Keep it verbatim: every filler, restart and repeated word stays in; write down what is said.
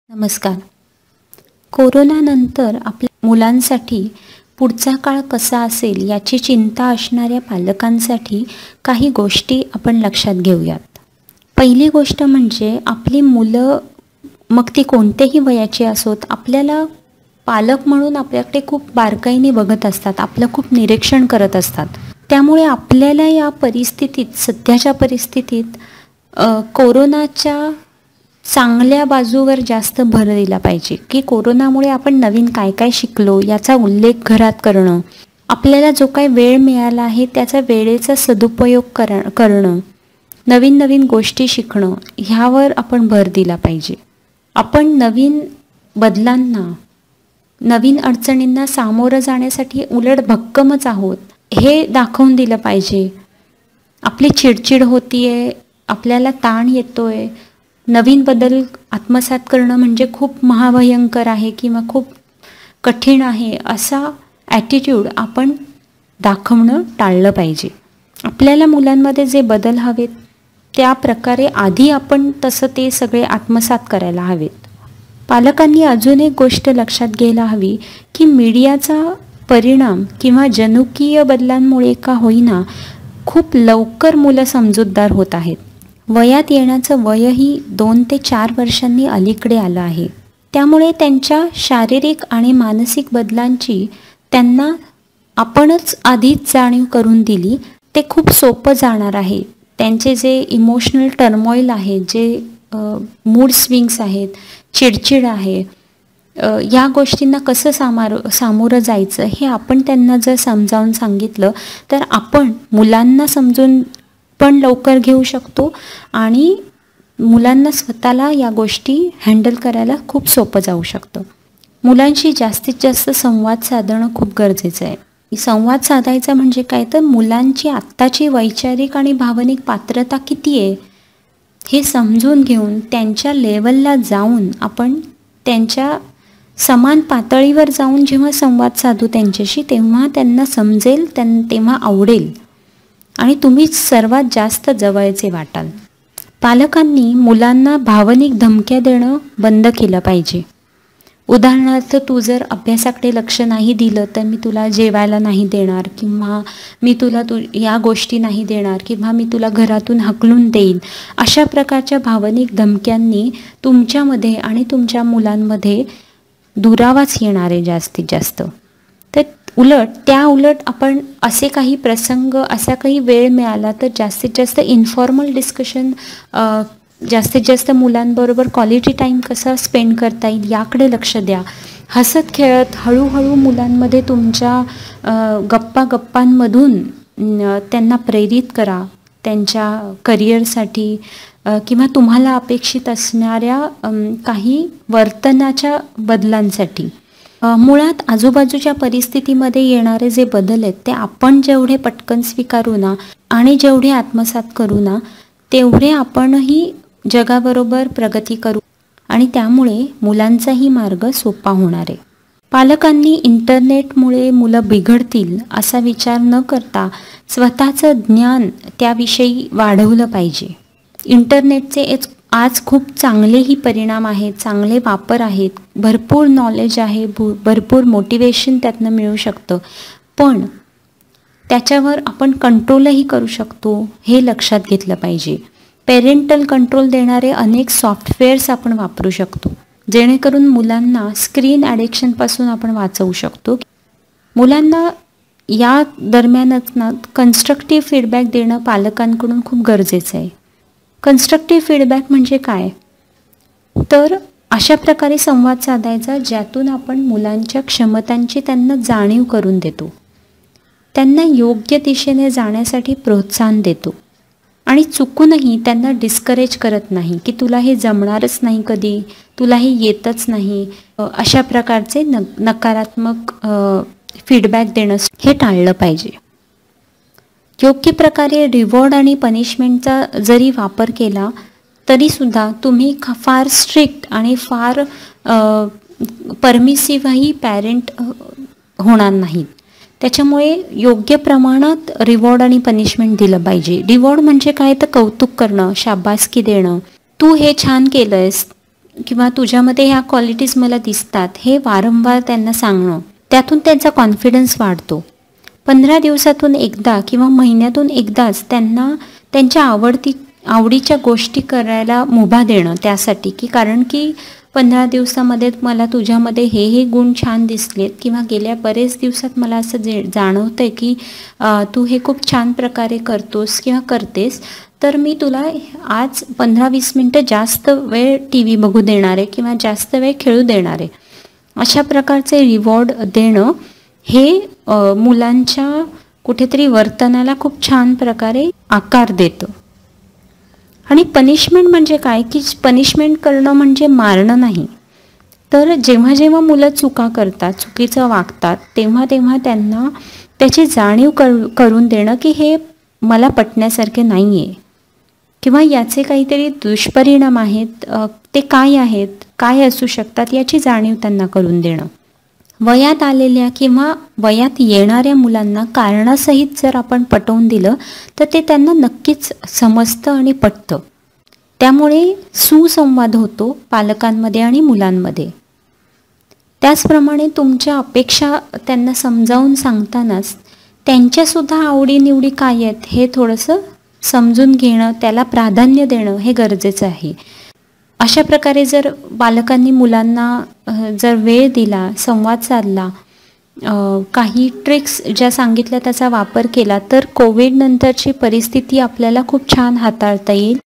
नमस्कार. कोरोनानंतर आपल्या मुलांसाठी पुढचा काळ कसा असेल याची चिंता असणाऱ्या पालकांसाठी काही गोष्टी आपण लक्षात घेऊयात. पहिली गोष्ट म्हणजे आपली मुलं, मग ती कोणत्याही वयाची असोत, आपल्याला पालक म्हणून आपल्याकडे खूप बारकाईने बघत असतात, आपलं खूप निरीक्षण करत असतात. त्यामुळे आपल्याला या परिस्थितीत, सध्याच्या परिस्थितीत कोरोनाच्या चांगल्या बाजूवर जास्त भर दिला पाहिजे की कोरोनामुळे आपण नवीन काय काय शिकलो याचा उल्लेख घरात करणं, आपल्याला जो काही वेळ मिळाला आहे त्याचा वेळेचा सदुपयोग कर करणं नवीन नवीन गोष्टी शिकणं ह्यावर आपण भर दिला पाहिजे. आपण नवीन बदलांना, नवीन अडचणींना सामोरं जाण्यासाठी उलट भक्कमच आहोत हे दाखवून दिलं पाहिजे. आपली चिडचिड होतीये, आपल्याला ताण येतोय, नवीन बदल आत्मसात करणं म्हणजे खूप महाभयंकर आहे किंवा खूप कठीण आहे असा ॲटिट्यूड आपण दाखवणं टाळलं पाहिजे. आपल्याला मुलांमध्ये जे बदल हवेत त्या प्रकारे आधी आपण तसं ते सगळे आत्मसात करायला हवेत. पालकांनी अजून एक गोष्ट लक्षात घ्यायला हवी की मीडियाचा परिणाम किंवा जनुकीय बदलांमुळे का होईना खूप लवकर मुलं समजूतदार होत आहेत. वयात येण्याचं वयही दोन ते चार वर्षांनी अलीकडे आलं आहे. त्यामुळे त्यांच्या शारीरिक आणि मानसिक बदलांची त्यांना आपणच आधीच जाणीव करून दिली ते खूप सोपं जाणार आहे. त्यांचे जे इमोशनल टर्मॉईल आहे, जे मूड स्विंग्स आहेत, चिडचिड आहे, या गोष्टींना कसं सामार सामोरं जायचं हे आपण त्यांना जर समजावून सांगितलं तर आपण मुलांना समजून पण लवकर घेऊ शकतो आणि मुलांना स्वतःला या गोष्टी हँडल करायला खूप सोपं जाऊ शकतं. मुलांशी जास्तीत जास्त संवाद साधणं खूप गरजेचं आहे. संवाद साधायचा म्हणजे काय तर मुलांची आत्ताची वैचारिक आणि भावनिक पात्रता किती आहे हे समजून घेऊन त्यांच्या लेवलला जाऊन आपण त्यांच्या समान पातळीवर जाऊन जेव्हा संवाद साधू त्यांच्याशी तेव्हा त्यांना समजेल, त्यां तेव्हा आवडेल आणि तुम्ही सर्वात जास्त जवळचे वाटाल. पालकांनी मुलांना भावनिक धमक्या देणं बंद केलं पाहिजे. उदाहरणार्थ, तू जर अभ्यासाकडे लक्ष नाही दिलं तर मी तुला जेवायला नाही देणार किंवा मी तुला तू या गोष्टी नाही देणार किंवा मी तुला घरातून हकलून देईन. अशा प्रकारच्या भावनिक धमक्यांनी तुमच्यामध्ये आणि तुमच्या मुलांमध्ये दुरावाच येणार आहे जास्तीत जास्त. तर उलट त्या उलट आपण असे काही प्रसंग, असा काही वेळ मिळाला तर जास्तीत जास्त इन्फॉर्मल डिस्कशन, जास्तीत जास्त मुलांबरोबर क्वालिटी टाईम कसा स्पेंड करता येईल याकडे लक्ष द्या. हसत खेळत हळूहळू मुलांमध्ये तुमच्या गप्पा गप्पांमधून त्यांना प्रेरित करा त्यांच्या करिअरसाठी किंवा तुम्हाला अपेक्षित असणाऱ्या काही वर्तनाच्या बदलांसाठी. मुळात आजूबाजूच्या परिस्थितीमध्ये येणारे जे बदल आहेत ते आपण जेवढे पटकन स्वीकारू ना आणि जेवढे आत्मसात करू ना तेवढे आपणही जगाबरोबर प्रगती करू आणि त्यामुळे मुलांचाही मार्ग सोपा होणार आहे. पालकांनी इंटरनेटमुळे मुलं बिघडतील असा विचार न करता स्वतःचं ज्ञान त्याविषयी वाढवलं पाहिजे. इंटरनेटचे आज खूप चांगलेही परिणाम आहेत, चांगले वापर आहेत, भरपूर नॉलेज आहे, भरपूर मोटिवेशन त्यातनं मिळू शकतं, पण त्याच्यावर आपण कंट्रोलही करू शकतो हे लक्षात घेतलं पाहिजे. पेरेंटल कंट्रोल देणारे अनेक सॉफ्टवेअर्स आपण वापरू शकतो जेणेकरून मुलांना स्क्रीन ॲडिक्शनपासून आपण वाचवू शकतो. मुलांना या दरम्यानच ना कन्स्ट्रक्टिव्ह फीडबॅक देणं पालकांकडून खूप गरजेचं आहे. कन्स्ट्रक्टिव्ह फीडबॅक म्हणजे काय तर अशा प्रकारे संवाद साधायचा ज्यातून आपण मुलांच्या क्षमतांची त्यांना जाणीव करून देतो, त्यांना योग्य दिशेने जाण्यासाठी प्रोत्साहन देतो आणि चुकूनही त्यांना डिस्करेज करत नाही की तुला हे जमणारच नाही, कधी तुला हे येतच नाही, अशा प्रकारचे न नकारात्मक फीडबॅक देणं हे टाळलं पाहिजे. योग्य प्रकारे रिवॉर्ड आणि पनिशमेंटचा जरी वापर केला तरीसुद्धा तुम्ही फार स्ट्रिक्ट आणि फार परमिसिव्हही पॅरेंट होणार नाहीत. त्याच्यामुळे योग्य प्रमाणात रिवॉर्ड आणि पनिशमेंट दिलं पाहिजे. रिवॉर्ड म्हणजे काय तर कौतुक करणं, शाबासकी देणं, तू हे छान केलंयस, किंवा तुझ्यामध्ये ह्या क्वालिटीज मला दिसतात हे वारंवार त्यांना सांगणं, त्यातून त्यांचा कॉन्फिडन्स वाढतो. पंधरा दिवसातून एकदा किंवा महिन्यातून एकदाच त्यांना त्यांच्या आवडती आवडीच्या गोष्टी करायला मुभा देणं, त्यासाठी की कारण की पंधरा दिवसामध्ये मला तुझ्यामध्ये हे हे गुण छान दिसलेत किंवा गेल्या बरेच दिवसात मला असं जे जाणवतं आहे की तू हे खूप छान प्रकारे करतोस किंवा करतेस, तर मी तुला आज पंधरा वीस मिनटं जास्त वेळ टी व्ही बघू देणार आहे किंवा जास्त वेळ खेळू देणार आहे. अशा प्रकारचे रिवॉर्ड देणं हे मुलांच्या कुठेतरी वर्तनाला खूप छान प्रकारे आकार देतं. आणि पनिशमेंट म्हणजे काय की पनिशमेंट करणं म्हणजे मारणं नाही, तर जेव्हा जेव्हा मुलं चुका करतात, चुकीचं वागतात, तेव्हा तेव्हा त्यांना त्याची जाणीव करू करून देणं की हे मला पटण्यासारखे नाही आहे किंवा याचे काहीतरी दुष्परिणाम आहेत, ते काय आहेत, काय असू शकतात याची जाणीव त्यांना करून देणं. वयात आलेल्या किंवा वयात येणाऱ्या मुलांना कारणासहित जर आपण पटवून दिलं तर ते त्यांना नक्कीच समजतं आणि पटतं. त्यामुळे सुसंवाद होतो पालकांमध्ये आणि मुलांमध्ये. त्याचप्रमाणे तुमच्या अपेक्षा त्यांना समजावून सांगतानाच त्यांच्यासुद्धा आवडीनिवडी काय आहेत हे थोडंसं समजून घेणं, त्याला प्राधान्य देणं हे गरजेचं आहे. अशा प्रकारे जर पालकांनी मुलांना जर वेळ दिला, संवाद साधला, काही ट्रिक्स ज्या सांगितल्या त्याचा वापर केला, तर कोविड नंतरची परिस्थिती आपल्याला खूप छान हाताळता येईल.